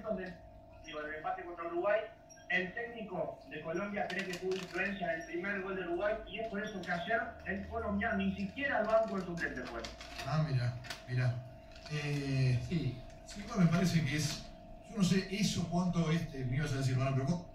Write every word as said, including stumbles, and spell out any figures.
momentos de, digo, del empate contra Uruguay, el técnico de Colombia cree que tuvo influencia en el primer gol de Uruguay y es por eso que ayer el colombiano ni siquiera al banco de suplente fue. Ah, mira, mira. Eh, sí, sí, igual me parece que es, yo no sé eso cuánto, este, me ibas a decir, bueno, pero